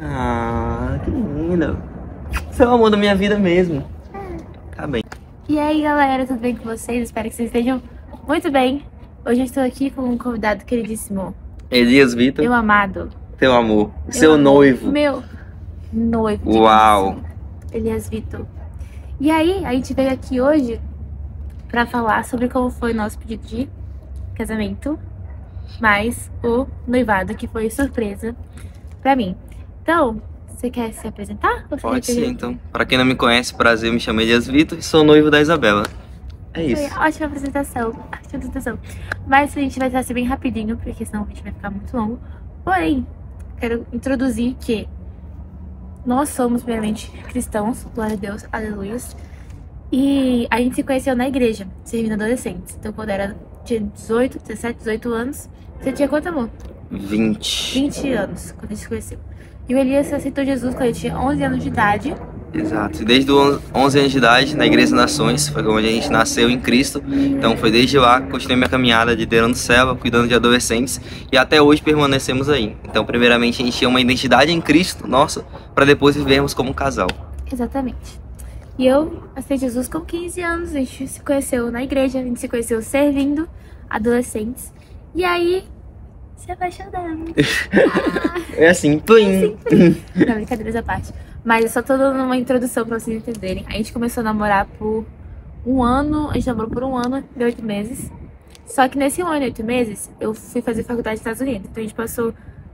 Ah, que lindo. Você é o amor da minha vida mesmo. Tá bem. E aí, galera, tudo bem com vocês? Espero que vocês estejam muito bem. Hoje eu estou aqui com um convidado queridíssimo. Elias Vitor. Meu amado. Teu amor. Seu noivo. Meu noivo. Uau. Elias Vitor. E aí, a gente veio aqui hoje pra falar sobre como foi o nosso pedido de casamento, mais o noivado, que foi surpresa pra mim. Então, você quer se apresentar? Pode ser, então. Pra quem não me conhece, prazer, me chamo Elias Vitor e sou noivo da Isabela. É isso. Foi ótima apresentação. Mas a gente vai ser bem rapidinho, porque senão o vídeo vai ficar muito longo. Porém, quero introduzir que nós somos, primeiramente, cristãos, glória a Deus, aleluia. E a gente se conheceu na igreja, servindo adolescentes. Então, quando tinha 17, 18 anos. Você tinha quanto, amor? 20. 20 anos, quando a gente se conheceu. E o Elias aceitou Jesus quando ele tinha 11 anos de idade. Exato. E desde os 11 anos de idade, na Igreja Nações, foi onde a gente nasceu em Cristo. Então foi desde lá que continuei minha caminhada liderando célula, cuidando de adolescentes. E até hoje permanecemos aí. Então, primeiramente, a gente tinha uma identidade em Cristo, nossa, para depois vivermos como um casal. Exatamente. E eu aceitei Jesus com 15 anos. A gente se conheceu na igreja, a gente se conheceu servindo adolescentes. E aí, se apaixonamos. É assim, plim. Não, brincadeiras à parte. Mas eu só tô dando uma introdução pra vocês entenderem. A gente começou a namorar por um ano. A gente namorou por um ano e 8 meses. Só que nesse 1 ano e 8 meses, eu fui fazer faculdade nos Estados Unidos. Então a gente passou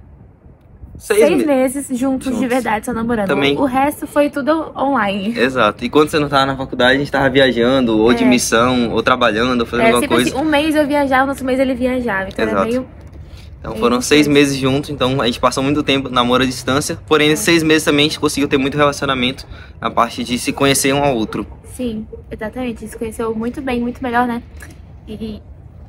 6 meses juntos de verdade, só namorando. Também. O resto foi tudo online. Exato. E quando você não tava na faculdade, a gente tava viajando, ou de missão, ou trabalhando, ou fazendo alguma coisa. Assim, um mês eu viajava, no outro mês ele viajava. Então era meio... Então foram 6 meses juntos, então a gente passou muito tempo namoro à distância. Porém, nesses 6 meses também a gente conseguiu ter muito relacionamento na parte de se conhecer um ao outro. Sim, exatamente. A gente se conheceu muito bem, muito melhor, né? Deixa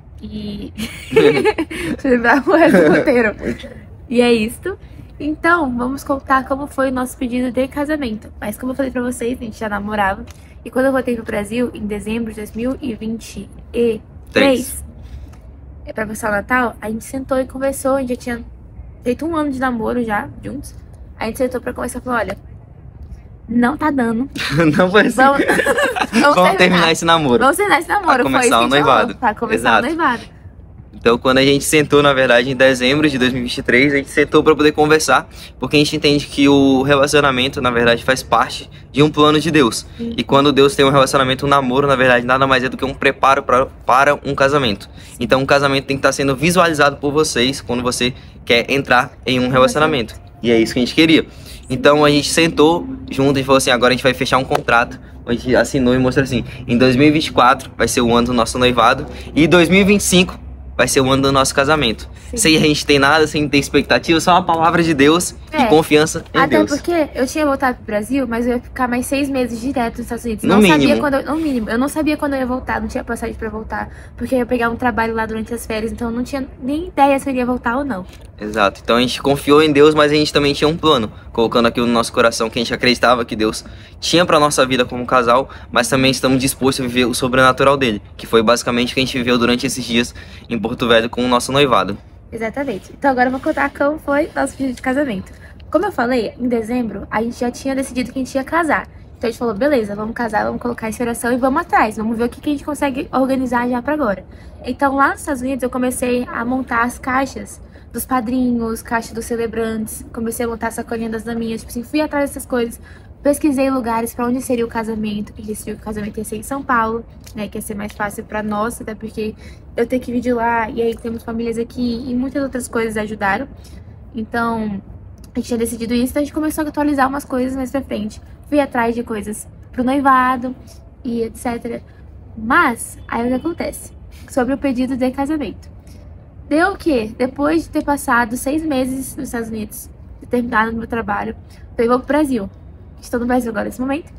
eu lembrar o resto do roteiro. E é isso. Então, vamos contar como foi o nosso pedido de casamento. Mas como eu falei pra vocês, a gente já namorava. E quando eu voltei pro Brasil, em dezembro de 2023, pra passar o Natal, a gente sentou e conversou. A gente já tinha feito 1 ano de namoro já, juntos. A gente sentou pra conversar e falou, olha, não tá dando. Não foi assim. Vamos terminar esse namoro. Vamos terminar esse namoro. Pra começar o noivado. Pra começar o noivado. Então, quando a gente sentou, na verdade, em dezembro de 2023, a gente sentou para poder conversar, porque a gente entende que o relacionamento, na verdade, faz parte de um plano de Deus. E quando Deus tem um relacionamento, um namoro, na verdade, nada mais é do que um preparo para um casamento. Então, um casamento tem que estar sendo visualizado por vocês quando você quer entrar em um relacionamento. E é isso que a gente queria. Então, a gente sentou junto e falou assim, agora a gente vai fechar um contrato. A gente assinou e mostrou assim, em 2024 vai ser o ano do nosso noivado e 2025 vai ser o ano do nosso casamento. Sim. Sem a gente ter nada, sem ter expectativa, só uma palavra de Deus e confiança em Deus. Até porque eu tinha voltado pro Brasil, mas eu ia ficar mais 6 meses direto nos Estados Unidos. No mínimo. No mínimo. Eu não sabia quando eu ia voltar, não tinha passagem pra voltar. Porque eu ia pegar um trabalho lá durante as férias, então eu não tinha nem ideia se eu ia voltar ou não. Exato. Então a gente confiou em Deus, mas a gente também tinha um plano. Colocando aqui no nosso coração que a gente acreditava que Deus tinha pra nossa vida como casal, mas também estamos dispostos a viver o sobrenatural dele. Que foi basicamente o que a gente viveu durante esses dias em Porto Velho com o nosso noivado. Exatamente. Então agora eu vou contar como foi nosso pedido de casamento. Como eu falei, em dezembro a gente já tinha decidido que a gente ia casar. Então a gente falou, beleza, vamos casar, vamos colocar essa oração e vamos atrás. Vamos ver o que a gente consegue organizar já pra agora. Então lá nos Estados Unidos eu comecei a montar as caixas dos padrinhos, caixa dos celebrantes. Comecei a montar a sacolinha das daminhas, tipo assim, fui atrás dessas coisas. Pesquisei lugares pra onde seria o casamento. E decidi que o casamento ia ser em São Paulo, né? Que ia ser mais fácil pra nós, até porque eu tenho que vir de lá. E aí temos famílias aqui e muitas outras coisas ajudaram. Então, a gente tinha decidido isso. Então a gente começou a atualizar umas coisas mais pra frente. Fui atrás de coisas pro noivado e etc. Mas, aí o que acontece? Sobre o pedido de casamento. Deu o quê? Depois de ter passado 6 meses nos Estados Unidos, de terminado no meu trabalho, eu vou pro Brasil. Estou no Brasil agora nesse momento.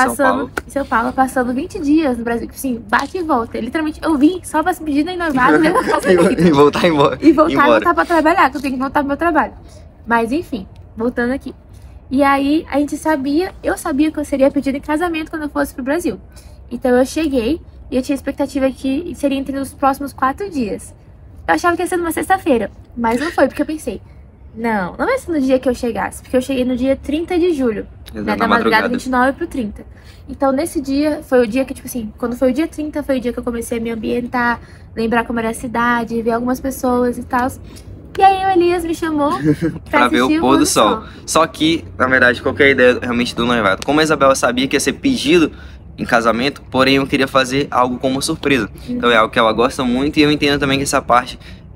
Em São Paulo, passando 20 dias no Brasil. Assim, bate e volta. Literalmente, eu vim só pra se pedir em noivado e levar casamento. E voltar embora. E voltar pra trabalhar, que eu tenho que voltar pro meu trabalho. Mas enfim, voltando aqui. E aí, a gente sabia, eu sabia que eu seria pedido em casamento quando eu fosse pro Brasil. Então eu cheguei e eu tinha expectativa que seria entre os próximos 4 dias. Eu achava que ia ser numa sexta-feira, mas não foi, porque eu pensei, Não vai ser no dia que eu chegasse, porque eu cheguei no dia 30 de julho, Exato, né, na da madrugada madrugada. 29 pro 30. Então, nesse dia, foi o dia que, tipo assim, quando foi o dia 30, foi o dia que eu comecei a me ambientar, lembrar como era a cidade, ver algumas pessoas e tal. E aí o Elias me chamou Pra ver assistir o pôr do sol. Só que, na verdade, qual que é a ideia realmente do noivado? Como a Isabela sabia que ia ser pedido em casamento, porém eu queria fazer algo como surpresa. Então é algo que ela gosta muito e eu entendo também que essa parte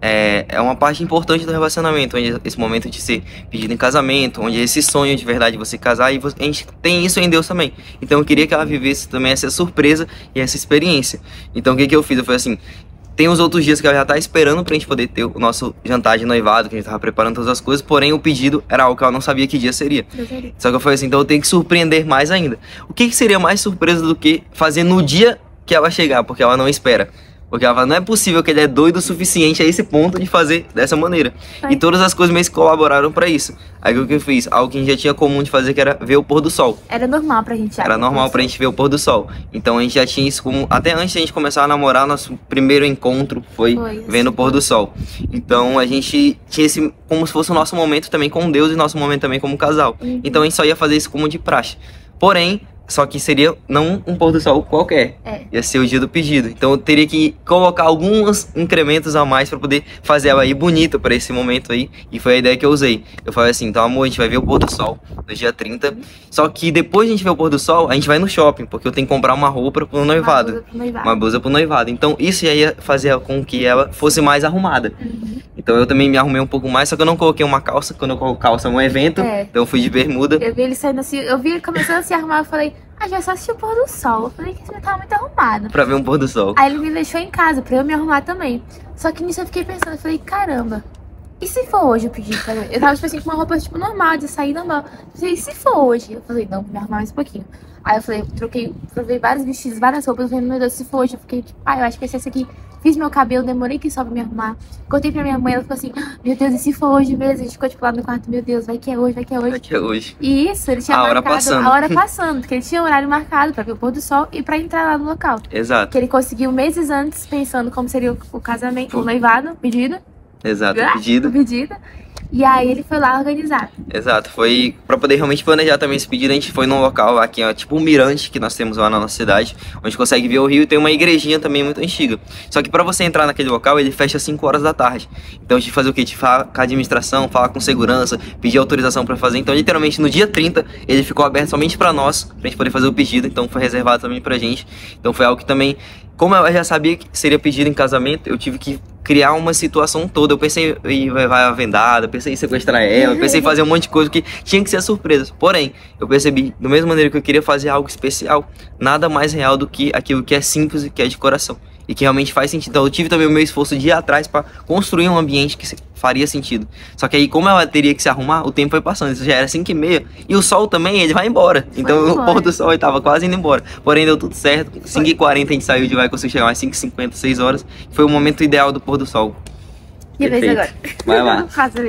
é uma parte importante do relacionamento, onde esse momento de ser pedido em casamento, onde esse sonho de verdade de você casar, e a gente tem isso em Deus também. Então eu queria que ela vivesse também essa surpresa e essa experiência. Então o que que eu fiz? Eu falei assim, tem os outros dias que ela já tá esperando pra gente poder ter o nosso jantar de noivado, que a gente tava preparando todas as coisas, porém o pedido era algo que ela não sabia que dia seria. Só que eu falei assim, então eu tenho que surpreender mais ainda. O que que seria mais surpresa do que fazer no dia que ela chegar, porque ela não espera? Porque ela fala, não é possível que ele é doido o suficiente a esse ponto de fazer dessa maneira. E todas as coisas meio que colaboraram pra isso. Aí o que eu fiz? Algo que a gente já tinha comum de fazer, que era ver o pôr do sol. Era normal pra gente já. Era normal pra gente ver o pôr do sol. Então a gente já tinha isso como... Até antes de a gente começar a namorar, nosso primeiro encontro foi vendo o pôr do sol. Então a gente tinha esse como se fosse o nosso momento também com Deus e nosso momento também como casal. Então a gente só ia fazer isso como de praxe. Porém, só que seria não um pôr do sol qualquer. Ia ser o dia do pedido. Então eu teria que colocar alguns incrementos a mais pra poder fazer ela ir bonita pra esse momento aí. E foi a ideia que eu usei. Eu falei assim, então amor, a gente vai ver o pôr do sol no dia 30. Só que depois de a gente ver o pôr do sol, a gente vai no shopping, porque eu tenho que comprar uma roupa pro noivado. Uma blusa pro noivado. Então isso ia fazer com que ela fosse mais arrumada. Então eu também me arrumei um pouco mais, só que eu não coloquei uma calça. Quando eu coloco calça é um evento, então eu fui de bermuda. Eu vi ele saindo assim, eu vi ele começando a se arrumar, eu falei, já só assistir o pôr do sol. Eu falei que você tava muito arrumado. Pra ver um pôr do sol. Aí ele me deixou em casa pra eu me arrumar também. Só que nisso eu fiquei pensando, eu falei, caramba, e se for hoje o pedido? Eu tava tipo assim, com uma roupa tipo normal, de sair normal. Eu falei, e se for hoje? Eu falei, não, vou me arrumar mais um pouquinho. Aí eu falei, provei vários vestidos, várias roupas. Eu falei, meu Deus, se for hoje, eu fiquei tipo, eu acho que vai ser esse aqui. Fiz meu cabelo, demorei que só pra me arrumar. Contei pra minha mãe, ela ficou assim, meu Deus, e se for hoje mesmo? A gente ficou tipo lá no quarto, meu Deus, vai que é hoje, vai que é hoje. Vai que é hoje. E isso, ele tinha marcado a hora passando, porque ele tinha um horário marcado pra ver o pôr do sol e pra entrar lá no local. Exato. Que ele conseguiu meses antes, pensando como seria o casamento, o noivado, o pedido. Exato, o pedido. O pedido. E aí ele foi lá organizar. Exato, foi pra poder realmente planejar também esse pedido. A gente foi num local aqui, ó, tipo um mirante que nós temos lá na nossa cidade, onde consegue ver o rio, e tem uma igrejinha também muito antiga. Só que pra você entrar naquele local, ele fecha às 5 horas da tarde. Então a gente faz o quê? A gente fala com a administração, fala com segurança, pedir autorização pra fazer. Então literalmente no dia 30 ele ficou aberto somente pra nós, pra gente poder fazer o pedido. Então foi reservado também pra gente. Então foi algo que também, como ela já sabia que seria pedido em casamento, eu tive que criar uma situação toda. Eu pensei em levar a vendada, pensei em sequestrar ela, pensei em fazer um monte de coisa que tinha que ser surpresa. Porém, eu percebi, da mesma maneira que eu queria fazer algo especial, nada mais real do que aquilo que é simples e que é de coração. E que realmente faz sentido. Então eu tive também o meu esforço de ir atrás para construir um ambiente que faria sentido. Só que aí, como ela teria que se arrumar, o tempo foi passando. Isso já era 5h30. E o sol também, ele vai embora. Então o pôr do sol ele tava quase indo embora. Porém, deu tudo certo. 5h40 a gente saiu de lá e conseguiu chegar mais 5h50, 6 horas. Foi o momento ideal do pôr do sol. Que vez agora. Vai lá.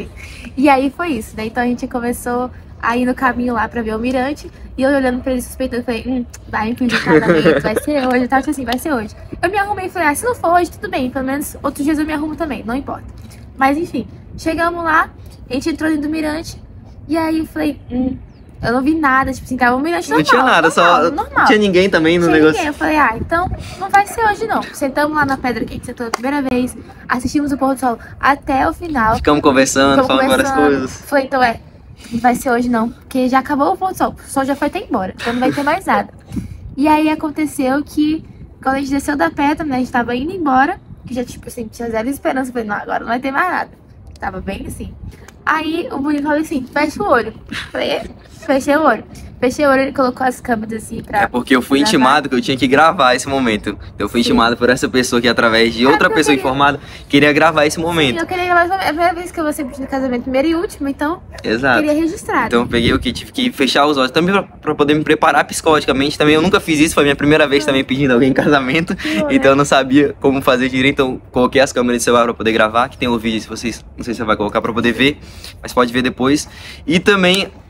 E aí foi isso, né? Então a gente começou a ir no caminho lá pra ver o mirante. E eu olhando pra ele suspeitando, falei, vai me pedir casamento, vai ser hoje. Eu tava assim, vai ser hoje. Eu me arrumei e falei, se não for hoje, tudo bem. Pelo menos outros dias eu me arrumo também, não importa. Mas enfim, chegamos lá, a gente entrou dentro do mirante. E aí eu falei, eu não vi nada, tipo assim, tava um mirante normal. Não tinha nada, normal. Não tinha ninguém também no negócio. Ninguém. Eu falei, então não vai ser hoje não. Sentamos lá na pedra que a gente sentou a primeira vez, assistimos o pôr do sol até o final. Ficamos conversando, falando várias coisas. Falei, então não vai ser hoje não, porque já acabou o pôr do sol. O sol já foi até embora, então não vai ter mais nada. E aí aconteceu que, quando a gente desceu da pedra, né, a gente tava indo embora, que já, tipo assim, tinha zero esperança. Eu falei, não, agora não vai ter mais nada. Tava bem assim. Aí o bonito falou assim, fecha o olho. Eu falei, fechei o olho. Fechei o olho, ele colocou as câmeras assim pra... É porque eu fui intimado que eu tinha que gravar esse momento. Eu fui intimado por essa pessoa que, através de outra pessoa informada, queria gravar esse momento. Sim, eu queria gravar. É a primeira vez que eu vou ser pedindo casamento, primeira e última, então... Exato. Eu queria registrar. Então eu peguei o que? Tive que fechar os olhos também pra poder me preparar psicologicamente. Também eu nunca fiz isso, foi minha primeira vez também pedindo alguém em casamento. Então eu não sabia como fazer direito, então coloquei as câmeras de celular pra poder gravar, que tem o vídeo, se vocês, não sei se você vai colocar pra poder ver, mas pode ver depois. E também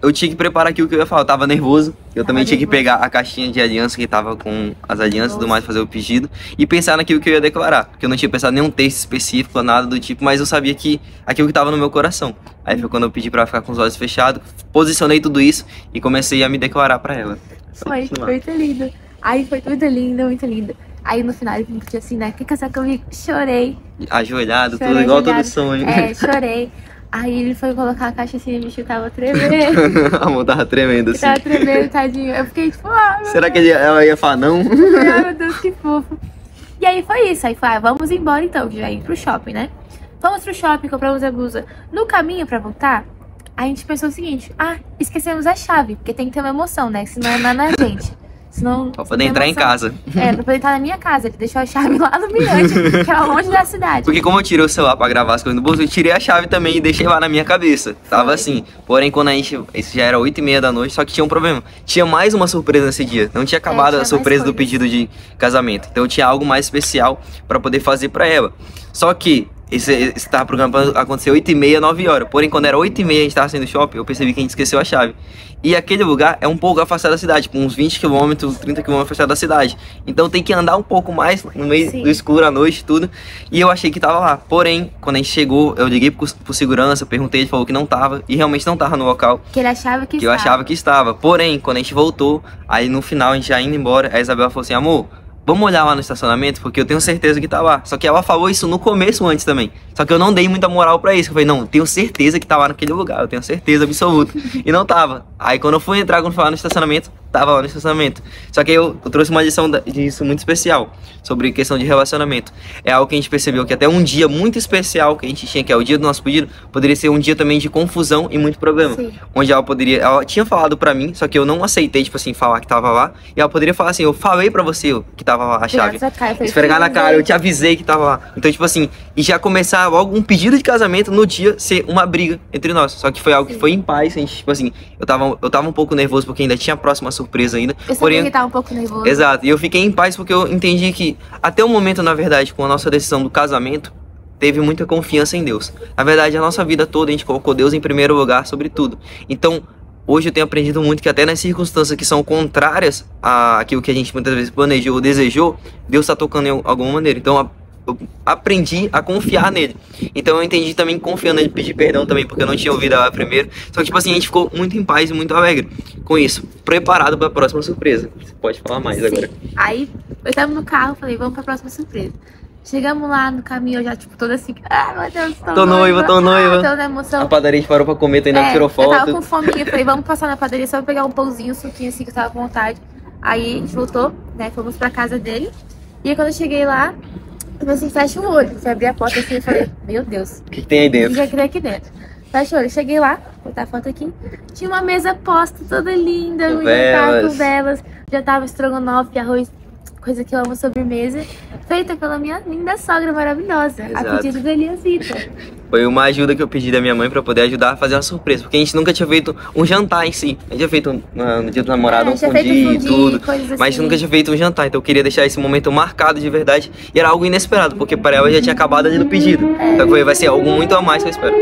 eu tinha que preparar aquilo que eu ia falar. Eu tava nervoso. Eu também tinha que pegar a caixinha de aliança que tava com as alianças e tudo mais, fazer o pedido. E pensar naquilo que eu ia declarar. Porque eu não tinha pensado em nenhum texto específico, nada do tipo. Mas eu sabia que aquilo que tava no meu coração. Aí foi quando eu pedi pra ficar com os olhos fechados. Posicionei tudo isso e comecei a me declarar pra ela. Foi muito lindo. Aí foi muito lindo, muito lindo. Aí no final ele pediu assim, né? Quer casar comigo? Chorei. Ajoelhado, tudo igual todo sonho. Chorei. Aí ele foi colocar a caixa assim, o bicho tava tremendo. A mão tava tremendo assim. Tava tremendo, tadinho. Eu fiquei tipo, será que ela ia falar não? Ai, meu Deus, que fofo. E aí foi isso. Aí foi, vamos embora então, já ir pro shopping, né? Vamos pro shopping, compramos a blusa. No caminho pra voltar, a gente pensou o seguinte: esquecemos a chave, porque tem que ter uma emoção, né? Senão não é na gente. Senão, pra poder entrar em casa. Pra poder entrar na minha casa. Ele deixou a chave lá no Mirante, que era longe da cidade. Porque como eu tirei o celular pra gravar as coisas no bolso, eu tirei a chave também e deixei lá na minha cabeça. Tava assim. Porém, quando a gente... Isso já era 8h30 da noite, só que tinha um problema. Tinha mais uma surpresa nesse dia. Não tinha acabado a surpresa do pedido de casamento. Então tinha algo mais especial pra poder fazer pra ela. Só que... Esse tava programado pra acontecer 8h30, 9h. Porém, quando era 8h30 a gente tava saindo do shopping, eu percebi que a gente esqueceu a chave. E aquele lugar é um pouco afastado da cidade, tipo uns 20 km, 30 km afastado da cidade. Então tem que andar um pouco mais no meio do escuro à noite, tudo. E eu achei que tava lá. Porém, quando a gente chegou, eu liguei pro segurança, perguntei, ele falou que não tava. E realmente não tava no local. Que ele achava que eu achava que estava. Porém, quando a gente voltou, aí no final a gente já indo embora, a Isabela falou assim: amor, vamos olhar lá no estacionamento, porque eu tenho certeza que tá lá. Só que ela falou isso no começo antes também. Só que eu não dei muita moral pra isso. Eu falei, não, tenho certeza que tá lá naquele lugar. Eu tenho certeza absoluta. E não tava. Aí quando eu fui entrar, quando foi lá no estacionamento, tava lá no estacionamento. Só que eu trouxe uma lição disso muito especial. Sobre questão de relacionamento. É algo que a gente percebeu que até um dia muito especial que a gente tinha, que é o dia do nosso pedido, poderia ser um dia também de confusão e muito problema. Sim. Onde ela tinha falado pra mim, só que eu não aceitei, tipo assim, falar que tava lá. E ela poderia falar assim, eu falei pra você que tava lá a chave. Esfregar na cara, eu te avisei que tava lá. Então, tipo assim, e já começar logo um pedido de casamento no dia ser uma briga entre nós. Só que foi algo que foi em paz, a gente, tipo assim, eu tava um pouco nervoso porque ainda tinha a próxima surpresa ainda. Eu sabia que tava um pouco nervoso. Exato, e eu fiquei em paz porque eu entendi que até o momento, na verdade, com a nossa decisão do casamento, teve muita confiança em Deus. Na verdade, a nossa vida toda a gente colocou Deus em primeiro lugar sobre tudo. Então, hoje eu tenho aprendido muito que até nas circunstâncias que são contrárias àquilo que a gente muitas vezes planejou ou desejou, Deus está tocando em alguma maneira. Então, eu aprendi a confiar nele. Então eu entendi também confiando nele, pedir perdão também, porque eu não tinha ouvido ela primeiro. Só que tipo assim, a gente ficou muito em paz e muito alegre com isso, preparado para a próxima surpresa. Você pode falar mais agora. Aí eu tava no carro, falei, vamos para a próxima surpresa. Chegamos lá no caminho, eu já tipo toda assim, meu Deus, tô noiva. Toda emoção. A padaria a gente parou pra comer, tu ainda tirou foto. Eu tava com fominha, falei, vamos passar na padaria só pra pegar um pãozinho, um suquinho assim que eu tava com vontade. Aí a gente voltou, né, fomos pra casa dele. E aí quando eu cheguei lá, eu falei assim, fecha o olho. Fui abrir a porta assim e falei, meu Deus. O que tem aí dentro? O que já queria aqui dentro. Fecha o olho. Cheguei lá, vou botar a foto aqui. Tinha uma mesa posta toda linda, com velas. Já tava estrogonofe, arroz, coisa que eu amo, sobremesa. Feita pela minha linda sogra maravilhosa. Exato. A pedido da Eliasita. Foi uma ajuda que eu pedi da minha mãe pra poder ajudar a fazer uma surpresa. Porque a gente nunca tinha feito um jantar em si. A gente tinha feito no dia do namorado um fundi e tudo. Mas a gente nunca tinha feito um jantar. Então eu queria deixar esse momento marcado de verdade. E era algo inesperado, porque para ela já tinha acabado ali no pedido. Então vai ser algo muito a mais que eu espero.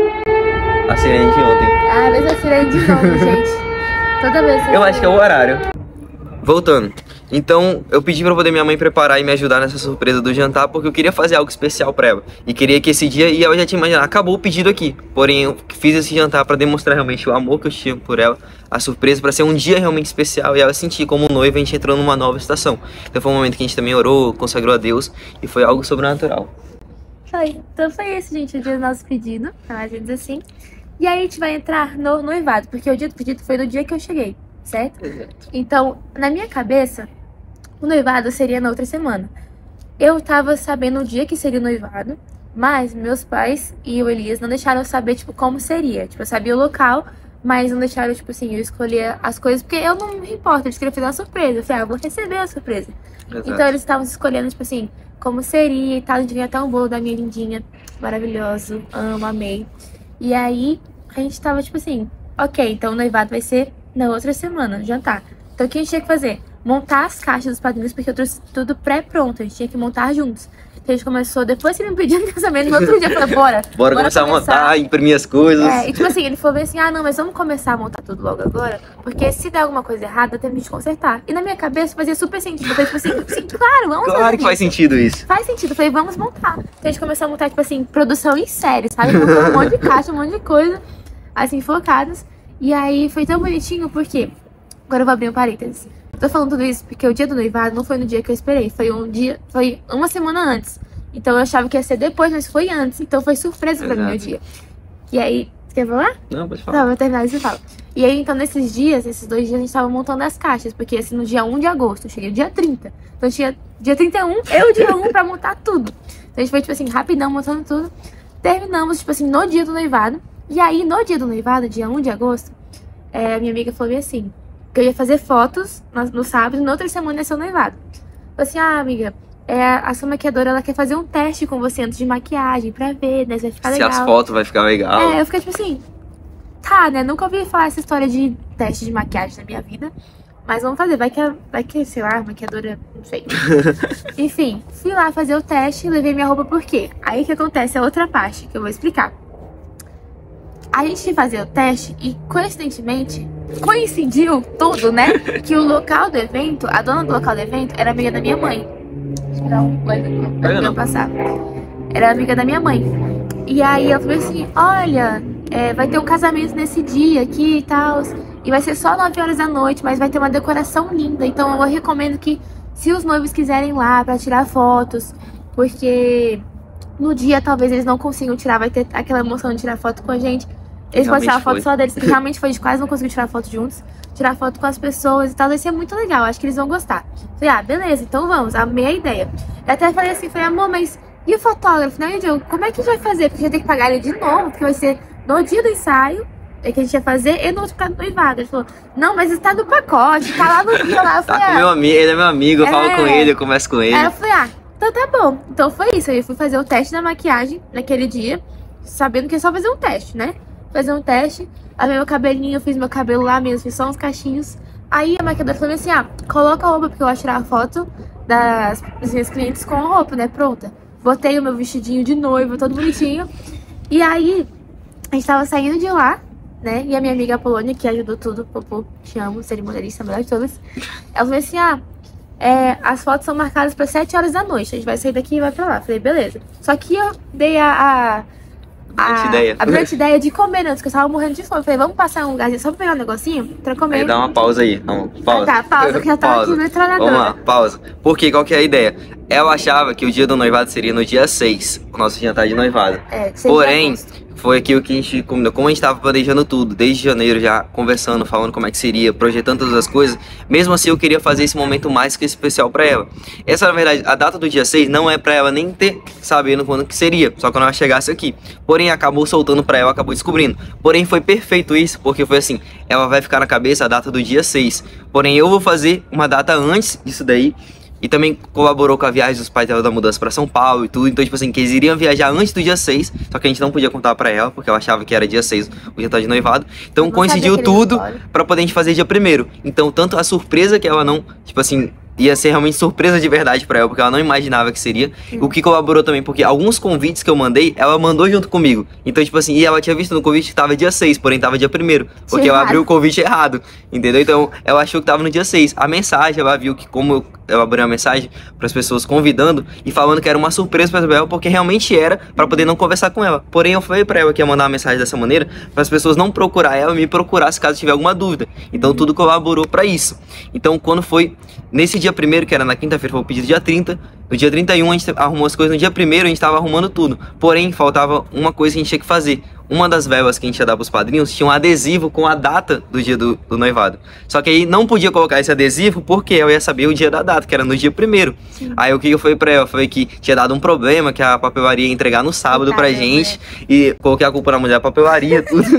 A sirene de ontem. A mesma sirene de novo, gente. Toda vez. Eu acho que é o horário. Voltando. Então, eu pedi pra poder minha mãe preparar e me ajudar nessa surpresa do jantar, porque eu queria fazer algo especial pra ela. E queria que esse dia, e ela já tinha imaginado, acabou o pedido aqui. Porém, eu fiz esse jantar pra demonstrar realmente o amor que eu tinha por ela, a surpresa, pra ser um dia realmente especial e ela sentir como noiva, a gente entrou numa nova estação. Então foi um momento que a gente também orou, consagrou a Deus, e foi algo sobrenatural. Então foi esse, gente, o dia do nosso pedido, tá? A gente diz assim. E aí a gente vai entrar no noivado, porque o dia do pedido foi no dia que eu cheguei, certo? Exato. Então, na minha cabeça, o noivado seria na outra semana. Eu tava sabendo o dia que seria o noivado, mas meus pais e o Elias não deixaram eu saber, tipo, como seria. Tipo, eu sabia o local, mas não deixaram, tipo assim, eu escolher as coisas, porque eu não me importo, eles queriam fazer uma surpresa. Eu falei, eu vou receber a surpresa. Exato. Então eles estavam escolhendo, tipo assim, como seria e tal. A gente ganhou até um bolo da minha lindinha, maravilhoso, amo, amei. E aí, a gente tava, tipo assim, ok, então o noivado vai ser na outra semana, no jantar. Então o que a gente tinha que fazer? Montar as caixas dos padrinhos, porque eu trouxe tudo pré-pronto, a gente tinha que montar juntos. A gente começou, depois que ele me pediu em casamento, no outro dia eu falei, Bora começar a montar, imprimir as coisas. É, e tipo assim, ele falou assim, ah não, mas vamos começar a montar tudo logo agora, porque se der alguma coisa errada, tem que consertar. E na minha cabeça fazia super sentido. Eu falei, tipo assim, sim, claro, vamos fazer. Claro que faz sentido isso. Faz sentido. Eu falei, vamos montar. Então a gente começou a montar, tipo assim, produção em série, sabe? Montando um monte de caixa, um monte de coisa, assim, focadas. E aí foi tão bonitinho, porque... Agora eu vou abrir um parênteses. Tô falando tudo isso porque o dia do noivado não foi no dia que eu esperei. Foi uma semana antes. Então eu achava que ia ser depois, mas foi antes. Então foi surpresa pra mim o dia. E aí... Você quer falar? Não, pode falar. Não, vou terminar e você fala. E aí, então, nesses 2 dias, a gente tava montando as caixas. Porque, assim, no dia 1 de agosto, eu cheguei no dia 30. Então, tinha dia 31, dia 1 pra montar tudo. Então, a gente foi, tipo assim, rapidão, montando tudo. Terminamos, tipo assim, no dia do noivado. E aí, no dia do noivado, dia 1 de agosto, a minha amiga falou assim, que eu ia fazer fotos no sábado, na outra semana ia ser o noivado. Falei assim, ah, amiga, a sua maquiadora, ela quer fazer um teste com você antes de maquiagem, pra ver, né, se vai ficar legal. Se as fotos vai ficar legal. Eu fiquei tipo assim, tá, né, nunca ouvi falar essa história de teste de maquiagem na minha vida. Mas vamos fazer, vai que, sei lá, maquiadora, não sei. Enfim, fui lá fazer o teste e levei minha roupa por quê? Aí que acontece a outra parte, que eu vou explicar. A gente ia fazer o teste e, coincidentemente, coincidiu tudo, né? Que o local do evento, a dona do local do evento, era amiga da minha mãe. Não passar. Era amiga da minha mãe. E aí ela falou assim, olha, vai ter um casamento nesse dia aqui e tal. E vai ser só 9 horas da noite, mas vai ter uma decoração linda. Então eu recomendo que, se os noivos quiserem ir lá pra tirar fotos, porque no dia talvez eles não consigam tirar, vai ter aquela emoção de tirar foto com a gente. Eles podem tirar foto só deles, que realmente foi de quase não conseguiu tirar foto juntos. Tirar foto com as pessoas e tal, vai ser muito legal, acho que eles vão gostar. Falei, beleza, então vamos, amei a ideia. Eu até falei assim, amor, mas e o fotógrafo, né, Diogo? Como é que a gente vai fazer? Porque a gente vai ter que pagar ele de novo, porque vai ser no dia do ensaio que a gente ia fazer e no outro do noivado. Ele falou, não, mas está no pacote, tá lá no dia lá. Eu falei, tá com meu amigo, ele é meu amigo, eu falo com ele, eu converso com ele. Aí eu falei, então tá bom. Então foi isso, aí eu fui fazer o teste da maquiagem naquele dia, sabendo que é só fazer um teste, né? Fazer um teste, lavei meu cabelinho, eu fiz meu cabelo lá mesmo, fiz só uns cachinhos. Aí a maquiadora falou assim, coloca a roupa, porque eu vou tirar a foto das minhas clientes com a roupa, né, pronta. Botei o meu vestidinho de noiva, todo bonitinho. E aí, a gente tava saindo de lá, né, e a minha amiga Apolônia, que ajudou tudo, Popô, te amo, cerimonialista, a melhor de todas. Ela falou assim, as fotos são marcadas pra 7 horas da noite, a gente vai sair daqui e vai pra lá. Falei, beleza. Só que eu dei a brilhante ideia de comer antes, que eu tava morrendo de fome. Falei, vamos passar um lugarzinho só pra pegar um negocinho pra comer. Aí dá uma pausa aí. Não, pausa. Tá, pausa, que já tava aqui metralhadora. Vamos lá, pausa. Porque qual que é a ideia? Ela achava que o dia do noivado seria no dia 6, o nosso jantar de noivado. Porém, foi aquilo que a gente combinou. Como a gente tava planejando tudo, desde janeiro já, conversando, falando como é que seria, projetando todas as coisas, mesmo assim eu queria fazer esse momento mais que especial pra ela. Essa, na verdade, a data do dia 6 não é pra ela nem ter sabendo quando que seria, só quando ela chegasse aqui. Porém, acabou soltando pra ela, acabou descobrindo. Porém, foi perfeito isso, porque foi assim, ela vai ficar na cabeça a data do dia 6. Porém, eu vou fazer uma data antes disso daí. E também colaborou com a viagem dos pais dela da mudança pra São Paulo e tudo. Então, tipo assim, que eles iriam viajar antes do dia 6. Só que a gente não podia contar pra ela, porque ela achava que era dia 6 o jantar de noivado. Então coincidiu tudo pra poder a gente fazer dia 1º. Então, tanto a surpresa que ela não, tipo assim, ia ser realmente surpresa de verdade pra ela, porque ela não imaginava que seria. O que colaborou também, porque alguns convites que eu mandei, ela mandou junto comigo. Então, tipo assim, e ela tinha visto no convite que tava dia 6, porém tava dia 1º. Porque ela abriu o convite errado, entendeu? Então, ela achou que tava no dia 6. A mensagem, ela viu que como eu elaborei uma mensagem para as pessoas convidando e falando que era uma surpresa para ela, porque realmente era, para poder não conversar com ela. Porém, eu falei para ela que ia mandar uma mensagem dessa maneira, para as pessoas não procurar ela, me procurar se caso tiver alguma dúvida. Então, tudo colaborou para isso. Então, quando foi nesse dia 1º, que era na quinta-feira, foi o pedido dia 30, no dia 31 a gente arrumou as coisas, no dia 1º a gente estava arrumando tudo. Porém, faltava uma coisa que a gente tinha que fazer. Uma das velas que a gente ia dar pros padrinhos tinha um adesivo com a data do dia do noivado. Só que aí não podia colocar esse adesivo porque eu ia saber o dia da data, que era no dia 1º. Aí o que eu falei pra ela? Foi que tinha dado um problema, que a papelaria ia entregar no sábado pra gente. E coloquei a culpa na mulher da papelaria, tudo.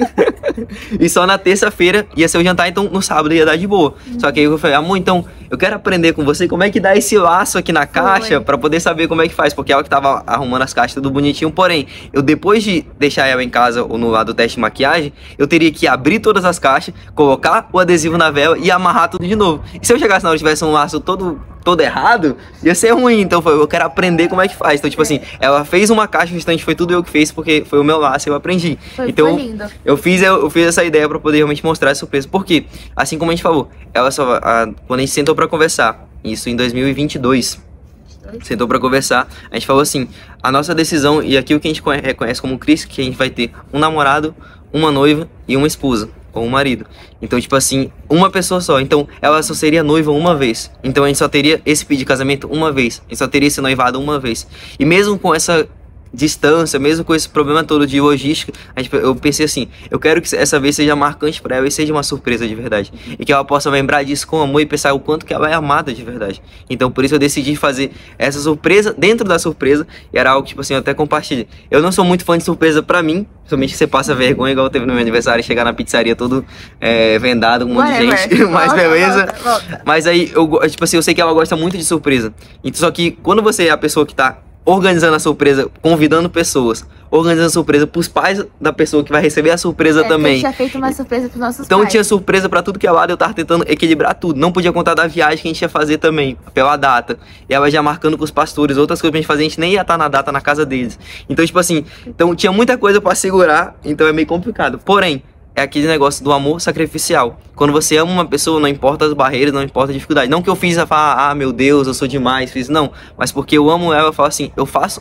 E só na terça-feira ia ser o jantar, então no sábado ia dar de boa. Só que aí eu falei, amor, então eu quero aprender com você como é que dá esse laço aqui na caixa pra poder saber como é que faz. Porque ela que tava arrumando as caixas tudo bonitinho. Porém, eu depois de deixar ela em casa ou no lado do teste de maquiagem, eu teria que abrir todas as caixas, colocar o adesivo na vela e amarrar tudo de novo. E se eu chegasse na hora e tivesse um laço todo errado, ia ser ruim. Então eu quero aprender como é que faz. Então, tipo assim, ela fez uma caixa, o restante foi tudo eu que fiz, porque foi o meu laço e eu aprendi. Então, foi lindo. eu fiz essa ideia pra poder realmente mostrar essa surpresa. Porque, assim como a gente falou, quando a gente sentou pra conversar, isso em 2022, sentou pra conversar, a gente falou assim, a nossa decisão e aquilo que a gente reconhece como Cristo, que a gente vai ter um namorado, uma noiva e uma esposa. Ou um marido. Então, tipo assim, uma pessoa só. Então, ela só seria noiva uma vez. Então, a gente só teria esse pedido de casamento uma vez. A gente só teria esse noivado uma vez. E mesmo com essa distância, mesmo com esse problema todo de logística, eu pensei assim, eu quero que essa vez seja marcante pra ela e seja uma surpresa de verdade. E que ela possa lembrar disso com amor e pensar o quanto que ela é amada de verdade. Então, por isso eu decidi fazer essa surpresa dentro da surpresa. E era algo, tipo assim, eu até compartilhei. Eu não sou muito fã de surpresa pra mim, principalmente que você passa vergonha, igual teve no meu aniversário, chegar na pizzaria todo vendado, com um monte de gente, mas beleza. Volta. Mas aí, tipo assim, eu sei que ela gosta muito de surpresa. Então, só que quando você é a pessoa que tá organizando a surpresa, convidando pessoas, organizando a surpresa pros pais da pessoa que vai receber a surpresa também. Tinha feito uma surpresa pros nossos então pais. Tinha surpresa pra tudo que é lado, eu tava tentando equilibrar tudo. Não podia contar da viagem que a gente ia fazer também, pela data. E ela já marcando com os pastores, outras coisas pra gente fazer, a gente nem ia estar na data na casa deles. Então, tipo assim, tinha muita coisa pra segurar, então é meio complicado. Porém, é aquele negócio do amor sacrificial. Quando você ama uma pessoa, não importa as barreiras, não importa a dificuldade. Não que eu fiz a falar, meu Deus, eu sou demais, fiz não. Mas porque eu amo ela, eu falo assim, eu faço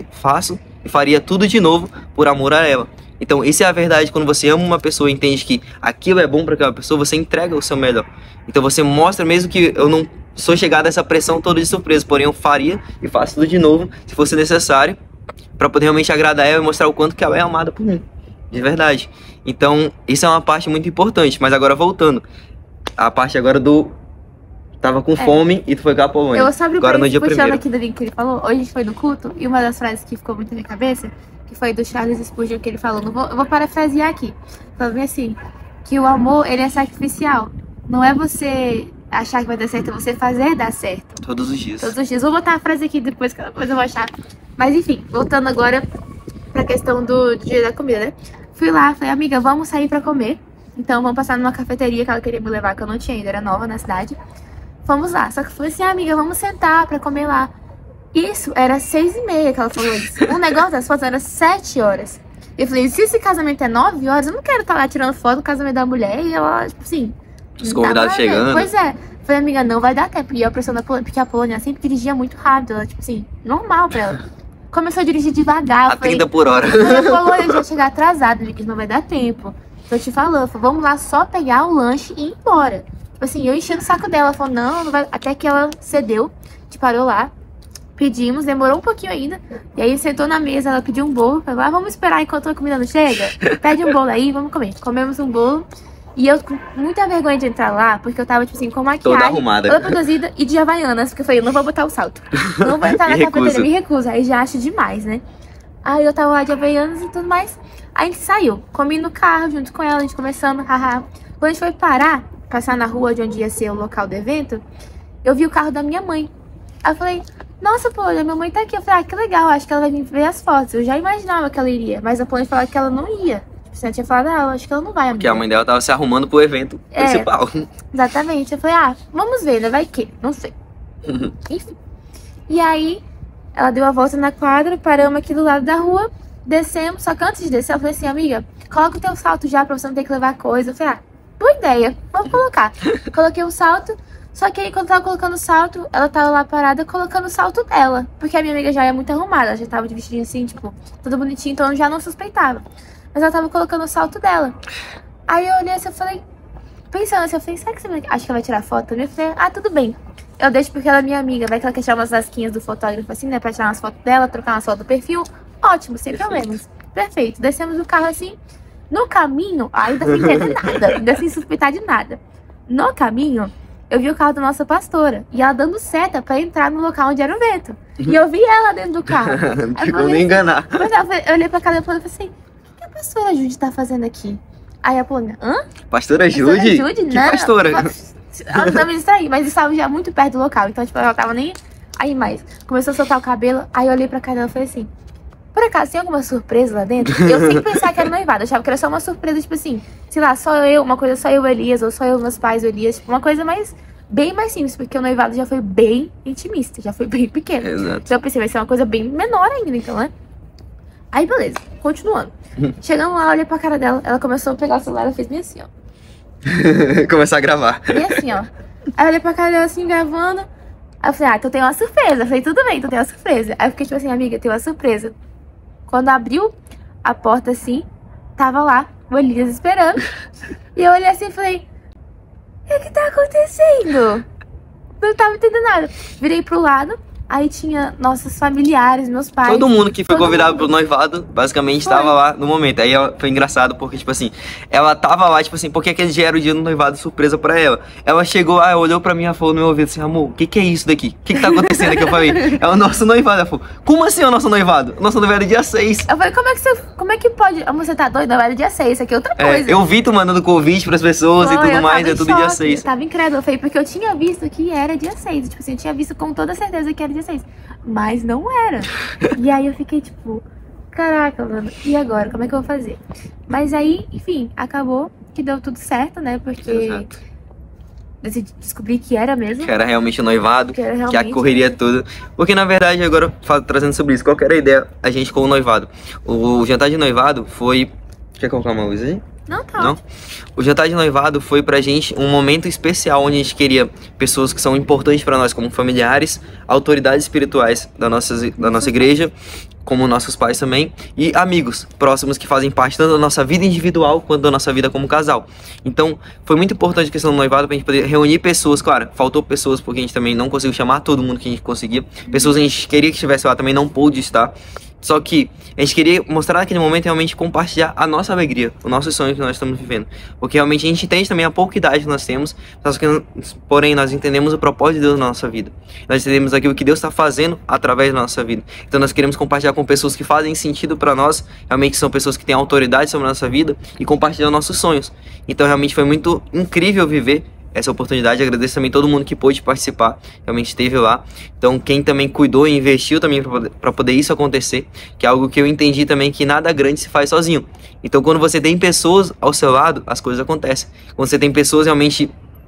e faria tudo de novo por amor a ela. Então, isso é a verdade. Quando você ama uma pessoa e entende que aquilo é bom para aquela pessoa, você entrega o seu melhor. Então, você mostra, mesmo que eu não sou chegado a essa pressão toda de surpresa, porém eu faria e faço tudo de novo, se fosse necessário, para poder realmente agradar ela e mostrar o quanto que ela é amada por mim. De verdade. Então, isso é uma parte muito importante. Mas agora, voltando. A parte agora do... Tava com fome e tu foi com a Polônia. Eu só abri agora no dia puxando primeiro. aqui do link que ele falou. Hoje a gente foi no culto. E uma das frases que ficou muito na minha cabeça, que foi do Charles Spurgeon, que ele falou. Eu vou parafrasear aqui. Falando assim, que o amor, ele é sacrificial. Não é você achar que vai dar certo, é você fazer dar certo. Todos os dias. Todos os dias. Vou botar a frase aqui depois eu vou achar. Mas enfim, voltando agora pra questão do dia da comida, né? Fui lá, falei, amiga, vamos sair pra comer. Então vamos passar numa cafeteria que ela queria me levar, que eu não tinha ainda, era nova na cidade. Fomos lá, só que eu falei assim, amiga, vamos sentar pra comer lá. Isso, era 6h30 que ela falou isso. O negócio das fotos era 7 horas. Eu falei, se esse casamento é 9 horas, eu não quero estar lá tirando foto do casamento da mulher. E ela, tipo assim... Os convidados chegando. Pois é. Falei, amiga, não vai dar tempo. E a pressão da Polônia, porque a Polônia sempre dirigia muito rápido. Ela, tipo assim, normal pra ela. Começou a dirigir devagar. A 30 por hora. Ela falou, eu já chegar atrasada, que não vai dar tempo. Tô te falando, vamos lá só pegar o lanche e ir embora. Tipo assim, eu enchendo o saco dela. Ela falou, não vai. Até que ela cedeu, a gente parou lá, pedimos, demorou um pouquinho ainda. E aí sentou na mesa, ela pediu um bolo. Falei, vamos esperar enquanto a comida não chega? Pede um bolo aí, vamos comer. Comemos um bolo. E eu com muita vergonha de entrar lá, porque eu tava, tipo assim, com maquiagem toda arrumada, toda produzida e de havaianas. Porque eu falei, eu não vou botar o salto. Não vou entrar na cafeteria, me recuso. Aí já acho demais, né? Aí eu tava lá de havaianas e tudo mais. Aí a gente saiu, comi no carro junto com ela, a gente conversando, haha. Quando a gente foi passar na rua de onde ia ser o local do evento, eu vi o carro da minha mãe. Aí eu falei, nossa, pô, minha mãe tá aqui. Eu falei, que legal, acho que ela vai vir ver as fotos. Eu já imaginava que ela iria, mas a Polônia falou que ela não ia. Você tinha falado, acho que ela não vai, amiga. Porque a mãe dela tava se arrumando pro evento principal. Exatamente. Eu falei, vamos ver, né? Vai que? Não sei. Enfim. E aí, ela deu a volta na quadra, paramos aqui do lado da rua, descemos. Só que antes de descer, eu falei assim, amiga, coloca o teu salto já pra você não ter que levar coisa. Eu falei, boa ideia, vamos colocar. Coloquei o salto, só que aí quando eu tava colocando o salto, ela tava lá parada colocando o salto dela. Porque a minha amiga já é muito arrumada, ela já tava de vestidinho assim, tipo, tudo bonitinho, então eu já não suspeitava. Mas ela tava colocando o salto dela. Aí eu olhei assim, eu falei, pensando assim, eu falei, será que você acha que ela vai tirar foto também? Eu falei, tudo bem. Eu deixo porque ela é minha amiga, vai que ela quer tirar umas lasquinhas do fotógrafo assim, né, pra tirar umas fotos dela, trocar umas fotos do perfil. Ótimo, sem problemas. Perfeito. Descemos do carro assim. No caminho, ainda sem entender nada, ainda sem suspeitar de nada. No caminho, eu vi o carro da nossa pastora. E ela dando seta pra entrar no local onde era o evento. E eu vi ela dentro do carro. Não ficou nem enganar. Eu olhei pra cara e falei assim, o que a pastora Judy tá fazendo aqui? Aí a Polônia, hã? Pastora Jude? Jude? Que Não. pastora? Ela não me distraí, mas estava já muito perto do local. Então, tipo, ela tava nem aí mais. Começou a soltar o cabelo, aí eu olhei pra cara dela e falei assim, por acaso, tem alguma surpresa lá dentro? Eu sempre pensava que era noivado, eu achava que era só uma surpresa, tipo assim, sei lá, só eu, uma coisa só eu, Elias, ou só eu, meus pais, o Elias, tipo, uma coisa bem mais simples, porque o noivado já foi bem intimista, já foi bem pequeno. Exato. Então eu pensei, vai ser uma coisa bem menor ainda, então, né? Aí, beleza, continuando. Chegando lá, olhei pra cara dela, ela começou a pegar o celular, ela fez bem assim, ó. Começar a gravar. Bem assim, ó. Aí eu olhei pra cara dela assim, gravando. Aí eu falei, então tem uma surpresa. Eu falei, tudo bem, então tem uma surpresa. Aí eu fiquei tipo assim, amiga, tem uma surpresa. Quando abriu a porta assim, tava lá o Elias esperando. E eu olhei assim e falei, o que tá acontecendo? Não tava entendendo nada. Virei pro lado, aí tinha nossos familiares, meus pais. Todo mundo que foi todo convidado mundo. pro noivado, basicamente, Foi. tava lá no momento. Aí foi engraçado, porque, tipo assim, ela tava lá, tipo assim, porque aquele dia era o dia do noivado surpresa pra ela. Ela chegou lá, olhou pra mim e falou no meu ouvido assim, amor, o que é isso daqui? O que tá acontecendo aqui? Eu falei, é o nosso noivado. Ela falou, como assim é o nosso noivado? O nosso noivado é dia 6. Eu falei, como é que pode? Amor, você tá doido? Não, era dia 6, isso aqui é outra coisa. Eu vi tu mandando convite pras pessoas e tudo mais, é tudo dia 6. Eu tava incrédula, eu falei, porque eu tinha visto que era dia 6. Tipo assim, eu tinha visto com toda certeza que era dia 6. Mas não era. E aí eu fiquei tipo, caraca, mano, e agora? Como é que eu vou fazer? Mas aí, enfim, acabou que deu tudo certo, né? Porque Exato. decidi descobrir que era mesmo. Que era realmente o noivado, Que era que a realmente. correria toda. Porque na verdade, agora trazendo sobre isso, qual que era a ideia a gente com o noivado? O jantar de noivado foi. Quer colocar uma luz aí? Não, tá. Não? O jantar de noivado foi pra gente um momento especial onde a gente queria pessoas que são importantes pra nós, como familiares, autoridades espirituais da nossa igreja, como nossos pais também, e amigos próximos que fazem parte tanto da nossa vida individual quanto da nossa vida como casal. Então, foi muito importante a questão do noivado pra gente poder reunir pessoas. Claro, faltou pessoas porque a gente também não conseguiu chamar todo mundo que a gente conseguia. Pessoas que a gente queria que estivesse lá também não pôde estar. Só que a gente queria mostrar naquele momento realmente compartilhar a nossa alegria, o nosso sonho que nós estamos vivendo. Porque realmente a gente entende também a pouca idade que nós temos, porém nós entendemos o propósito de Deus na nossa vida. Nós entendemos aquilo que Deus está fazendo através da nossa vida. Então nós queremos compartilhar com pessoas que fazem sentido para nós, realmente são pessoas que têm autoridade sobre a nossa vida e compartilhar nossos sonhos. Então realmente foi muito incrível viver essa oportunidade. Agradeço também todo mundo que pôde participar, realmente esteve lá. Então quem também cuidou e investiu também para poder isso acontecer, que é algo que eu entendi também, que nada grande se faz sozinho. Então quando você tem pessoas ao seu lado, as coisas acontecem. Quando você tem pessoas realmente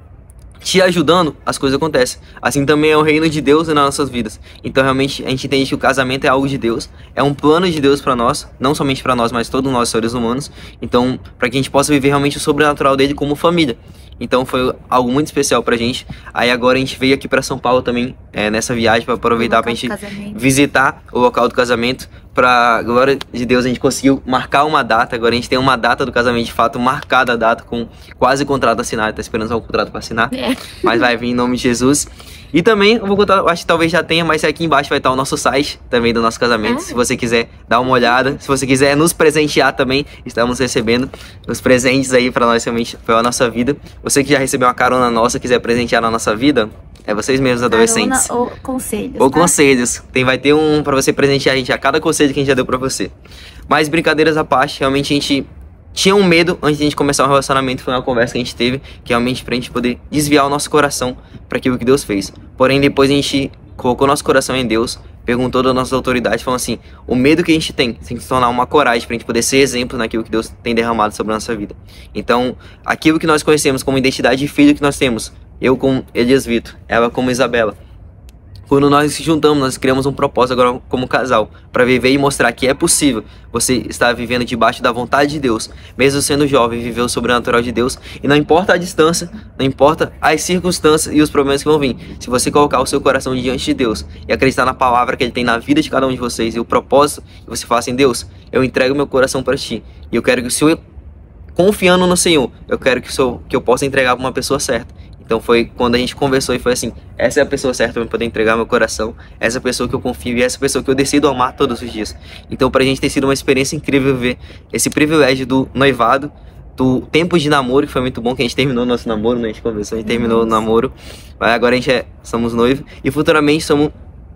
te ajudando, as coisas acontecem. Assim também é o reino de Deus nas nossas vidas. Então realmente a gente entende que o casamento é algo de Deus, é um plano de Deus para nós, não somente para nós, mas todos nós seres humanos. Então, para que a gente possa viver realmente o sobrenatural dele como família. Então foi algo muito especial pra gente. Aí agora a gente veio aqui pra São Paulo também, nessa viagem, para aproveitar pra gente visitar o local do casamento. Pra glória de Deus, a gente conseguiu marcar uma data. Agora a gente tem uma data do casamento de fato, marcada a data, com quase contrato assinado. Tá esperando só o contrato pra assinar, mas vai vir em nome de Jesus. E também, eu vou contar, acho que talvez já tenha, mas aqui embaixo vai estar o nosso site também do nosso casamento. Se você quiser dar uma olhada, se você quiser nos presentear também, estamos recebendo os presentes aí pra nós, realmente, pela nossa vida. Você que já recebeu uma carona nossa, quiser presentear na nossa vida, é vocês mesmos, adolescentes. Carona ou conselhos. Ou conselhos. Vai ter um pra você presentear a gente, a cada conselho que a gente já deu pra você. Mas brincadeiras à parte, realmente a gente tinha um medo antes de a gente começar um relacionamento. Foi uma conversa que a gente teve, que realmente pra gente poder desviar o nosso coração para aquilo que Deus fez. Porém, depois a gente colocou nosso coração em Deus, perguntou das nossas autoridades, falando assim, o medo que a gente tem que se tornar uma coragem pra gente poder ser exemplo naquilo que Deus tem derramado sobre a nossa vida. Então, aquilo que nós conhecemos como identidade de filho que nós temos, eu como Elias Vitor, ela como Isabela, quando nós se juntamos, nós criamos um propósito agora como casal, para viver e mostrar que é possível você estar vivendo debaixo da vontade de Deus, mesmo sendo jovem, viver o sobrenatural de Deus, e não importa a distância, não importa as circunstâncias e os problemas que vão vir, se você colocar o seu coração diante de Deus e acreditar na palavra que Ele tem na vida de cada um de vocês e o propósito, que você fala assim, Deus, eu entrego meu coração para Ti, e eu quero que o Senhor, confiando no Senhor, eu quero que eu possa entregar para uma pessoa certa. Então foi quando a gente conversou e foi assim, essa é a pessoa certa para poder entregar meu coração, essa é a pessoa que eu confio e essa é a pessoa que eu decido amar todos os dias. Então pra gente ter sido uma experiência incrível ver esse privilégio do noivado, do tempo de namoro, que foi muito bom, que a gente terminou nosso namoro, né? A gente conversou, a gente terminou o namoro, mas agora a gente somos noivos e futuramente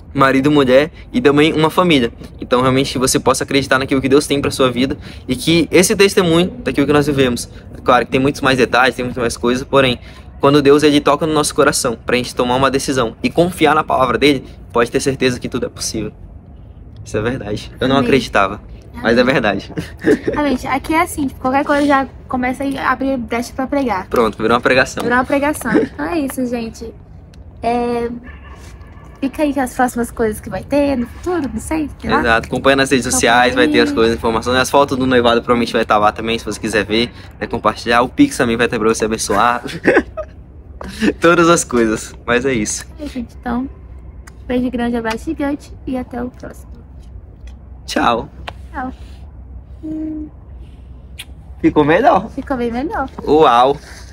marido, mulher e também uma família. Então realmente que você possa acreditar naquilo que Deus tem para sua vida e que esse testemunho daquilo que nós vivemos. Claro que tem muitos mais detalhes, tem muitas mais coisas, porém, quando Deus ele toca no nosso coração pra gente tomar uma decisão e confiar na palavra dele, pode ter certeza que tudo é possível. Isso é verdade. Eu não Amém. acreditava, mas é verdade. Realmente, aqui é assim, tipo, qualquer coisa já começa a abrir brecha pra pregar. Pronto, virou uma pregação. Virou uma pregação. Então é isso, gente. Fica aí com as próximas coisas que vai ter no futuro, não sei. Sei lá. Exato, acompanha nas redes sociais, vai ter as coisas, informações. As fotos do noivado provavelmente vai estar lá também, se você quiser ver, né, compartilhar. O Pix também vai ter pra você abençoar. Todas as coisas, mas é isso. É, gente, então, beijo grande, abraço gigante e até o próximo. Tchau. Tchau. Ficou melhor. Ficou bem melhor. Uau.